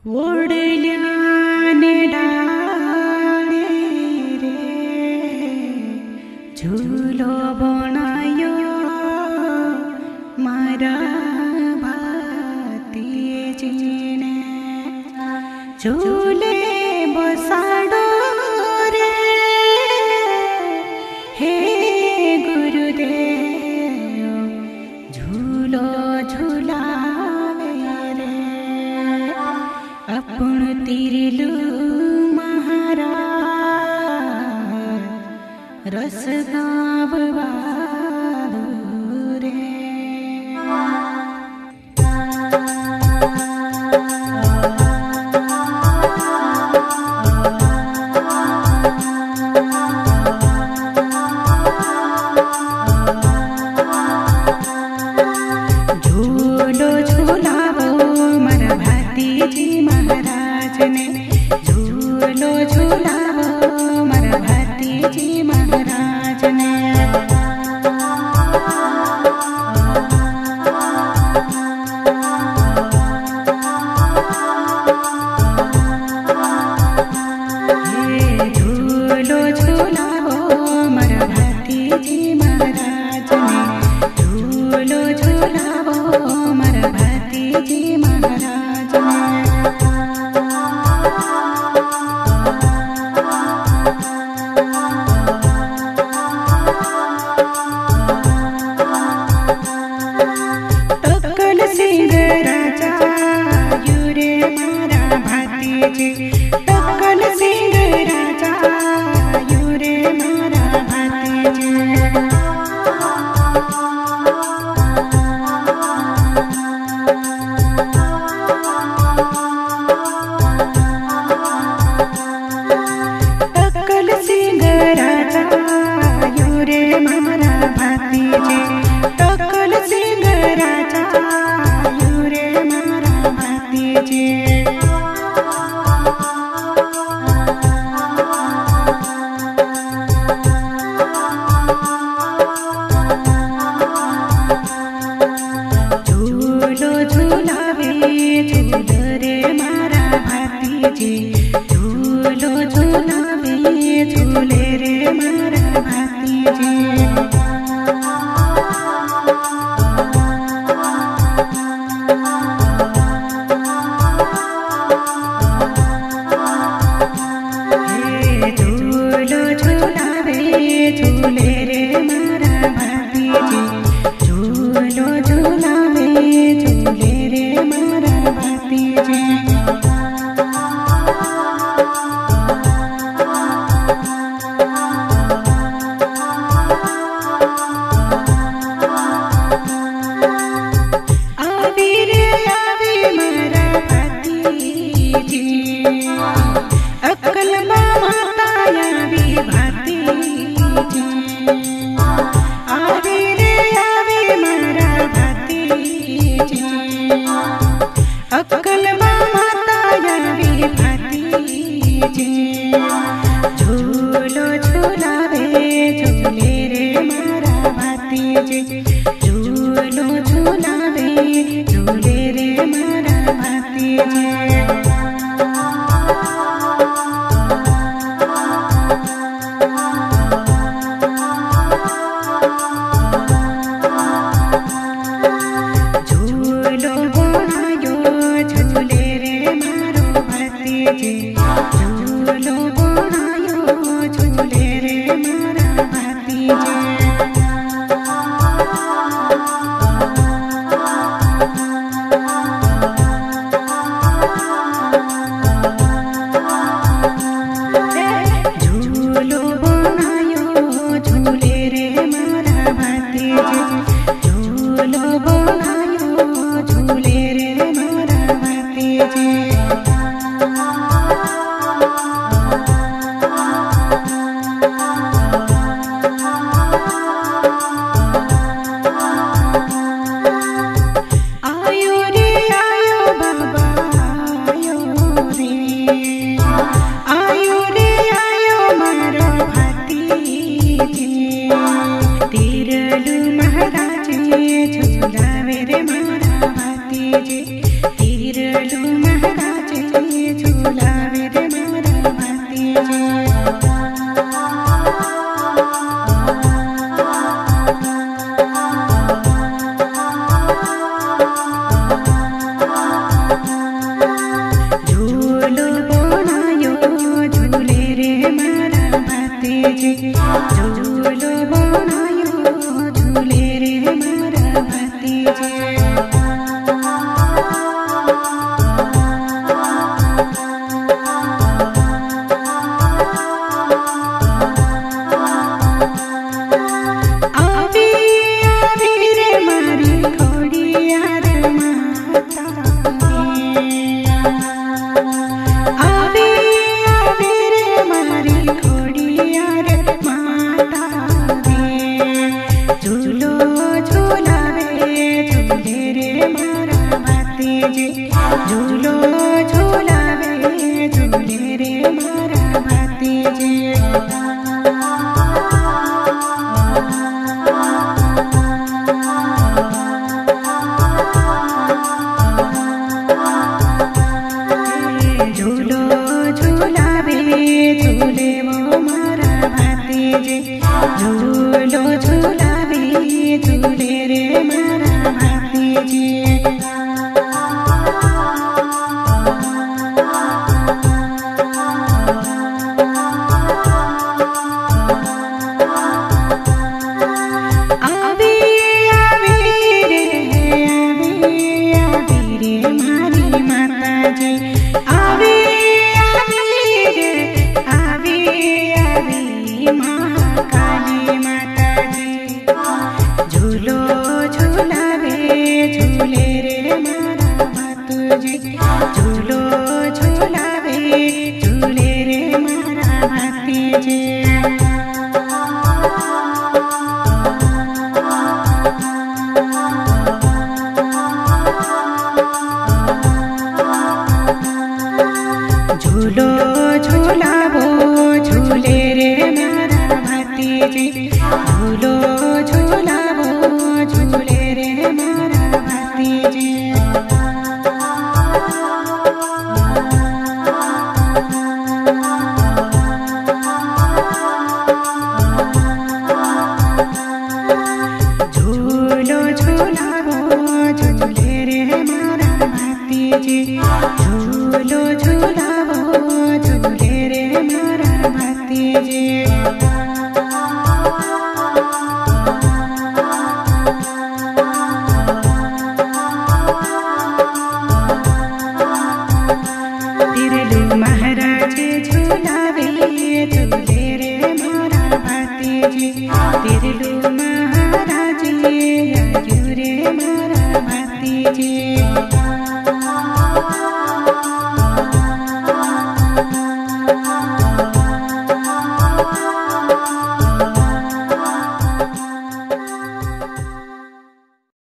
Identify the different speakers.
Speaker 1: ओढल्याने डाळे रे झूलो बनायो मारा भातीजीने झूले बसाडो रे हे गुरुदेव झूलो झूलावे रे अपन तिरलू महाराज रस गाववा रे झूलो झूलावो मारा भातीजी महाराज ने झूलो झूलावो मारा भातीजी महाराज ने झूलो झूलावो मारा भातीजी महाराज ने झूलो झूलावो मारा भातीजी महाराज ने टक्कल सिंह राजा युरे मारा भातीजी टक्कल सिंह राजा युरे मारा भातीजी टक्कल सिंह राजा युरे मारा भातीजी टक्कल सिंह राजा युरे मारा भातीजी झूलो झूलावे झूल रे मारा भातीजी झूलो झूलावे झूले रे मारा भातीजी झूलो झूलावे झूले रे मारा भातीजी झूलो झूलावे झूले रे मारा भातीजी आवी रे आवी मारा भातीजी अक्कल माता आवी भातीजी आवी रे आवी मारा भातीजी अक्कल माता आवी भातीजी झूलो झूलावे झूले रे मारा भातीजी झूलो झूलावे झूले रे मारा भातीजी झूलो बनायो झूले रे मारो भातीजी झूलो बनायो झूले रे मारा भातीजी झूलो बनायो झूले रे मारा भातीजी झूलो बनायो झूले रे मारा भातीजी आयो रे आयो बाबा आयो रे आयो रे आयो मारो भातीजी तिरलू महाराज झूलावे रे मारा भातीजी तिरलू महाराज झुलावे रे मारा भातीजी। झूलो बनायो झूले रे मारा भातीजी, झूलो बनायो झूले रे मारा भातीजी। झूलो झूलावे झूले रे मारा भातीजी। झूलो झूलावे झूले वो मारा भातीजी, झूलो झूलावे झूले रे मारा भातीजी। महाकाली माताजी झूलो झूलावे झूले रे मारा भातीजी, झूलो झूलावे झूले रे मारा भातीजी। झूलो झूलावो झूले रे मारा भातीजी, झूलो झूलावो झूले रे मारा भातीजी। झूलो झूलावो झूले रे मारा भातीजी, झूलो झूलावो झूले रे मारा भातीजी। तिरलू महाराज झूलावे झूले रे मारा भातीजी, तिरलू महाराज आयु रे मारा भातीजी।